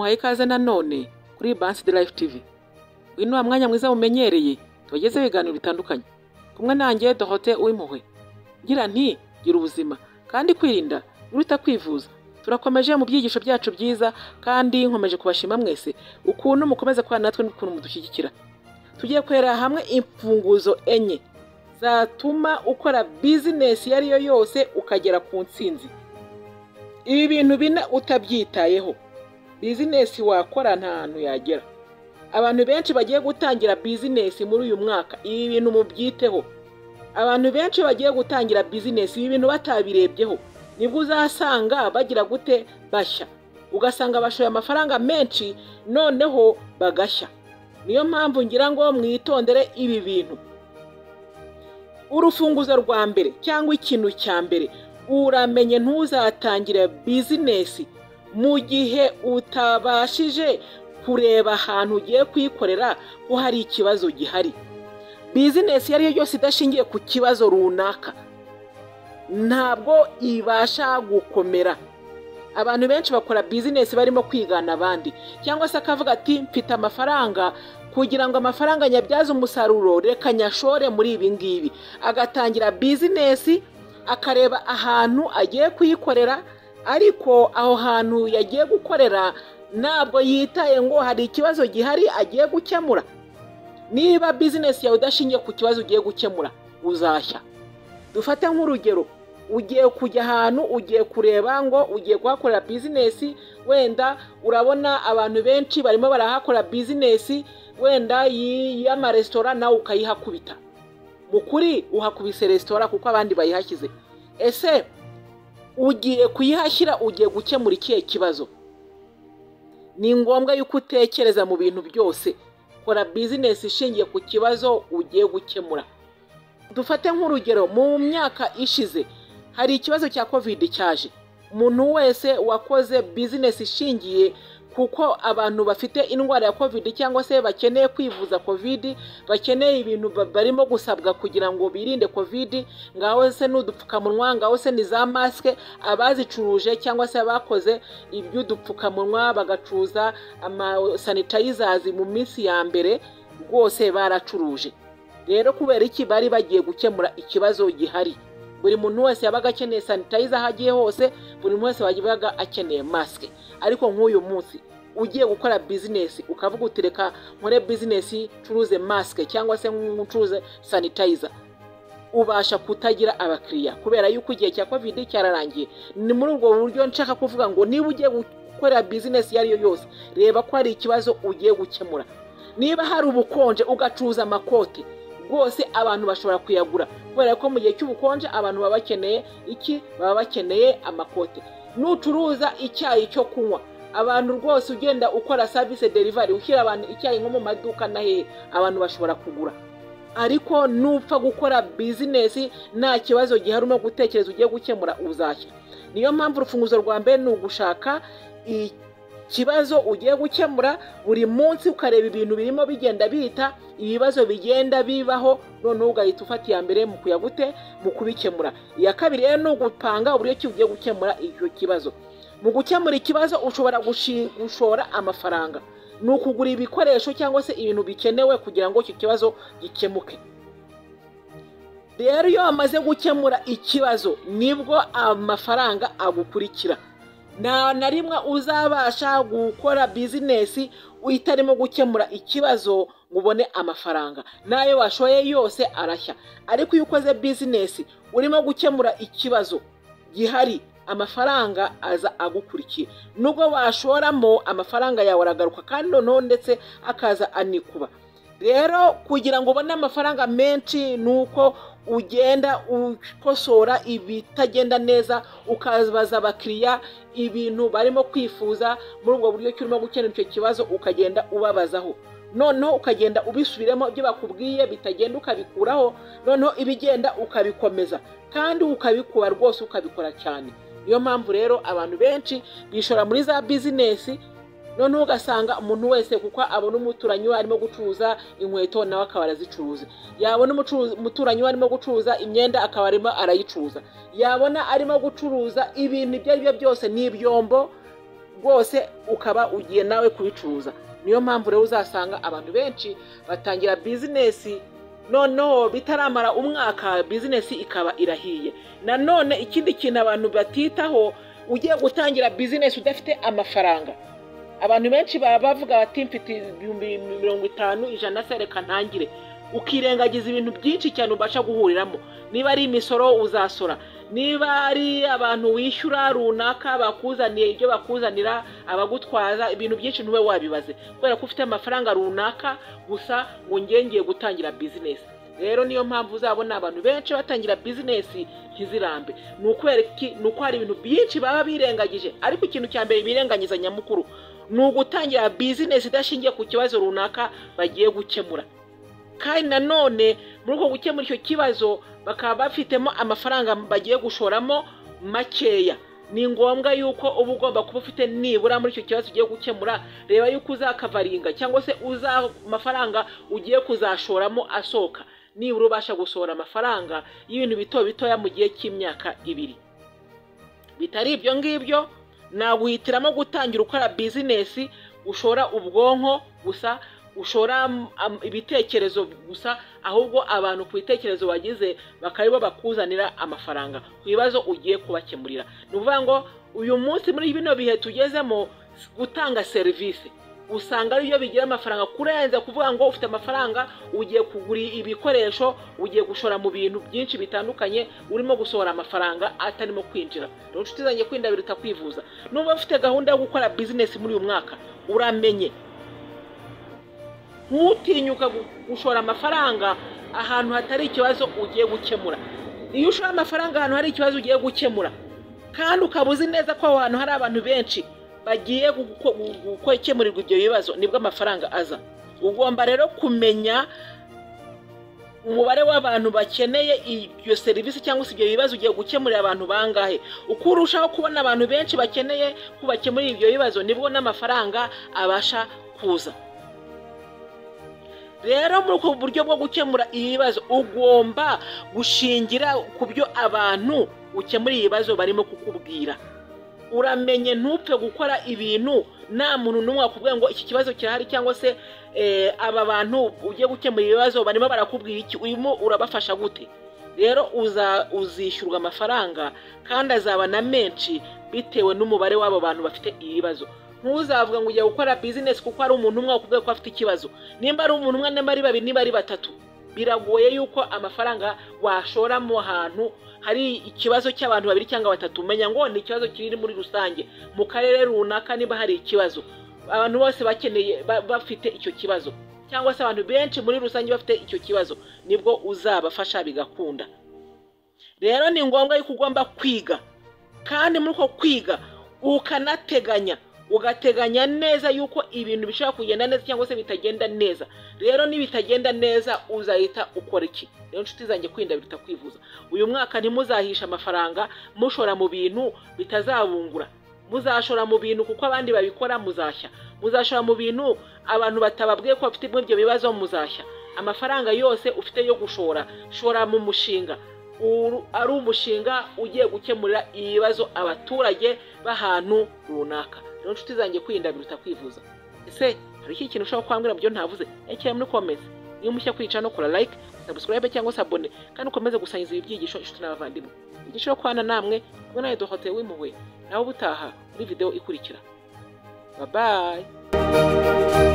muhaye ikaze nanone kuri Bansi de Life TV. Uyu ni mwanya mwiza mumenyereye tubageze ibiganiro bitandukanye. Kumwe nanjye Dorote Uwimpuhwe. Ngira nti gira ubuzima kandi kwirinda biruta kwivuza. Turakomeje mu byigisho byacu byiza kandi nkomeje kubashima mwese ukuntu mukomeza kwa natwe n'ukuntu mudushyigikira. Tugiye kwera hamwe imfunguzo enye zatuma ukora business ariyo yose ukagera ku ntsinzi. Ibi bintu bine utabyitayeho business wakora nta hantu yagera. Abantu benshi bagiye gutangira business muri uyu mwaka, ibi bintu mubyiteho. Abantu benshi bagiye gutangira business, ibi bintu batabirebyeho, nibwo uzasanga bagira gute bashya. Ugasanga bashoye amafaranga menshi noneho bagashya. Niyo mpamvu ngira ngo mwitondere ibi bintu. Urufunguzo rwa mbere cyangwa ikintu cya mbere, uramenye ntuzatangire business mu gihe utabashije kureba ahantu ugiye kwikorera ko hari ikibazo gihari. Business yari yose idashingiye ku kibazo runaka ntabwo ibasha gukomera. Abantu benshi bakora business barimo kwigana abandi, cyangwa se akavuga ati mfite amafaranga, kugira ngo amafaranga nyabyaze umusaruro reka nyashore muri ibi ngibi. Agatangira business akareba ahantu agiye kuyikorera, ariko aho hantu yagiye gukorera ntabwo yitaye ngo hari ikibazo gihari agiye gukemura. Niba business yawe udashingiye ku kibazo ugiye gukemura uzashya. Dufate nk'urugero, ugiye kujya ahantu ugiye kureba ngo ugiye kuhakorera business, wenda urabona abantu benshi barimo barahakora business wenda y'amaresitora nawe ukayihakubita. Mukuri uhakubise resitora kuko abandi bayihashyize. Ese ugiye kuyihashyira ugiye gukemura ikihe kibazo? Ni ngombwa yuko utekereza mu bintu byose. Kora business ishingiye ku kibazo ugiye gukemura. Dufate nk'urugero, mu myaka ishize hari ikibazo cya COVID cyaje. Umuntu wese wakoze business ishingiye kuko abantu bafite indwara ya COVID cyangwa se bakeneye kwivuza COVID, bakeneye ibintu barimo gusabwa kugira ngo birinde COVID, ngaho se n'udupfukamunwa, ngaho se ni za maske, abazicuruje cyangwa se abakoze iby'udupfukamunwa bagacuza ama sanitizers mu minsi ya mbere rwose baracuruje. Rero kubera iki bari bagiye gukemura ikibazo gihari. Buri muntu wese yabaga akeneye sanitizer hagiye hose, buri muntu wese wagibaga akeneye maske. Ariko nk'uyu munsi ugiye gukora business ukavuga utireka nkore business curuze maske cyangwa se ncuruze sanitizer, ubasha kutagira abakiriya kubera yuko igihe cya COVID cyararangiye. Ni muri ubwo buryo nshaka kuvuga ngo niba ugiye gukora business yariyo yose, reba ko hari ikibazo ugiye gukemura. Niba hari ubukonje ugacuruza amakote, rwose abantu bashobora kuyagura kubera ko mu gihe cy'ubukonje abantu baba bakeneye iki? Baba bakeneye amakote. Nucuruza icyayi cyo kunywa, abantu rwose ugenda ukora service delivery ushyira abantu icyayi nko mu maduka na hehe, abantu bashobora kugura. Ariko nupfa gukora business nta kibazo gihari no gutekereza ugiye gukemura uzashya. Niyo mpamvu urufunguzo rwa mbere ni ugushaka ikibazo ugiye gukemura buri munsi, ukareba ibintu birimo bigenda bihita, ibibazo bigenda bibaho, noneho ugahita ufata iya mbere mu kuyagute mu kubikemura. Iya kabiri rero ni ugupanga uburyo ki ugiye gukemura icyo kibazo. Mu gukemura ikibazo ushobora gushora amafaranga, ni ukugura ibikoresho cyangwa se ibintu bikenewe kugira ngo icyo kibazo gikemuke. Rero iyo amaze gukemura ikibazo nibwo amafaranga agukurikira. Na rimwe uzabasha gukora business uyitarimo gukemura ikibazo ngo ubone amafaranga, nayo washoye yose arashya. Ariko iyo ukoze business urimo gukemura ikibazo gihari, amafaranga aza agukurikiye. Nubwo washoramo amafaranga yawe aragaruka kandi noneho ndetse akaza anikuba. Rero kugira ngo ubone amafaranga menshi nuko ugenda ukosora ibitagenda neza, ukabaza abakiriya ibintu barimo kwifuza. Muri ubwo buryo cyurimo gukemura icyo kibazo ukagenda ubabazaho, noneho ukagenda ubisubiremo ibyo bakubwiye bitagenda ukabikuraho, noneho ibigenda ukabikomeza kandi ukabikuba rwose ukabikora cyane. Niyo mpamvu rero abantu benshi bishora muri za business, noneho ugasanga umuntu wese kuko abona umuturanyi we arimo gucuruza inkweto nawe akaba arazicuruza, yabona umuturanyi we arimo gucuruza imyenda akaba arimo arayicuruza, yabona arimo gucuruza ibintu ibyo ari byo byose n'ibyombo rwose ukaba ugiye nawe kubicuruza. Niyo mpamvu rero uzasanga abantu benshi batangira bizinesi noneho bitaramara umwaka bizinesi ikaba irahiye. Nanone ikindi kintu abantu batitaho, ugiye gutangira bizinesi udafite amafaranga. Abantu benshi baba bavuga bati mfite 50,000 100 se reka ntangire, ukirengagiza ibintu byinshi cyane ubasha guhuriramo. Niba ari imisoro uzasora, niba ari abantu wishyura runaka bakuzaniye ibyo bakuzanira, abagutwaza ibintu byinshi ntube wabibaze kubera ko ufite amafaranga runaka gusa ngo ngiye gutangira business. Rero niyo mpamvu uzabona abantu benshi batangira business ntizirambe. Nuko hari ibintu byinshi baba birengagije, ariko ikintu cya mbere birenganyiza nyamukuru ni ugutangira business idashingiye ku kibazo runaka bagiye gukemura. Kandi nanone muri uko gukemura icyo kibazo bakaba bafitemo amafaranga bagiye gushoramo makeya. Ni ngombwa yuko uba ugomba kuba ufite nibura muri icyo kibazo ugiye gukemura, reba yuko uzakavaringa cyangwa se amafaranga ugiye kuzashoramo asoka, nibura ubasha gusohora amafaranga y'ibintu bitoya mu gihe cy'imyaka 2. Bitari ibyo ngibyo naguhitiramo gutangira ukora bizinesi ushora ubwonko gusa, ushora ibitekerezo gusa, ahubwo abantu ku bitekerezo bagize bakaribo bakuzanira amafaranga ku bibazo ugiye kubakemurira. Ni ukuvuga ngo uyu munsi muri bino bihe tugezemo gutanga serivisi usanga ariyo bigira amafaranga kurenza kuvuga ngo ufite amafaranga ugiye kugura ibikoresho, ugiye gushora mu bintu byinshi bitandukanye, urimo gusohora amafaranga atarimo kwinjira. Rero nshuti zanjye kwirinda biruta kwivuza. Nuba ufite gahunda yo gukora business muri uyu mwaka, uramenye ntutinyuka gushora amafaranga ahantu hatari ikibazo ugiye gukemura. Iyo ushora amafaranga ahantu hari ikibazo ugiye gukemura kandi ukabuzi neza ko aho hantu hari abantu benshi bagiye gukemurirwa ibyo bibazo, nibwo amafaranga aza. Ugomba rero kumenya umubare w'abantu bakeneye iyo serivisi cyangwa se ibyo bibazo ugiye gukemurira abantu bangahe. Uko urushaho kubona abantu benshi bakeneye kubakemurira ibyo bibazo, nibwo n'amafaranga abasha kuza. Rero muri uko buryo bwo gukemura ibibazo ugomba gushingira ku byo abantu ukemura ibibazo barimo kukubwira. Uramenye ntupfe gukora ibintu nta muntu n'umwe akubwira ngo iki kibazo kirahari, cyangwa se aba bantu ugiye gukemura ibibazo barimo barakubwira iki, urimo urabafasha gute. Rero uzishyurwa amafaranga kandi azaba na menshi bitewe n'umubare w'abo bantu bafite ibibazo. Ntuzavuga ngo ugiye gukora business kuko ari umuntu umwe akubwiye ko afite ikibazo. Nimba ari umuntu umwe, nimba ari babiri, nimba ari batatu, biragoye yuko amafaranga washoramo ahantu hari ikibazo cy'abantu babiri cyangwa batatu. Umenya ngo ni ikibazo kiri muri rusange mu karere runaka, niba hari ikibazo abantu bose bakeneye bafite icyo kibazo, cyangwa se abantu benshi muri rusange bafite icyo kibazo, nibwo uzabafasha bigakunda. Rero ni ngombwa yuko ugomba kwiga, kandi muri uko kwiga ugateganya neza yuko ibintu bishobora kugenda neza cyangwa se bitagenda neza. Rero nibitagenda neza uzahita ukora iki? Rero nshuti zanjye kwirinda biruta kwivuza. Uyu mwaka ntimuzahisha amafaranga mushora mu bintu bitazabungura. Muzashora mu bintu kuko abandi babikora, muzashya. Muzashora mu bintu abantu batababwiye ko bafite ibyo bibazo, muzashya. Amafaranga yose ufite yo gushora, shora mu mushinga. Ari umushinga ugiye gukemurira ibibazo abaturage b'ahantu runaka. Rero nshuti zanjye kwirinda biruta kwivuza. Ese hari iki kintu ushobora kwambwira byo ntavuze? Ekera muri comments. Niyo mushya kwica no kora like, subscribe cyangwa se abone, kandi ukomeze gusangiza ibi byigisho inshuti n'abavandimwe. Igishoro kwana namwe ubwo nawe duhote w'impuhwe. Naho ubutaha muri video ikurikira. Bye bye.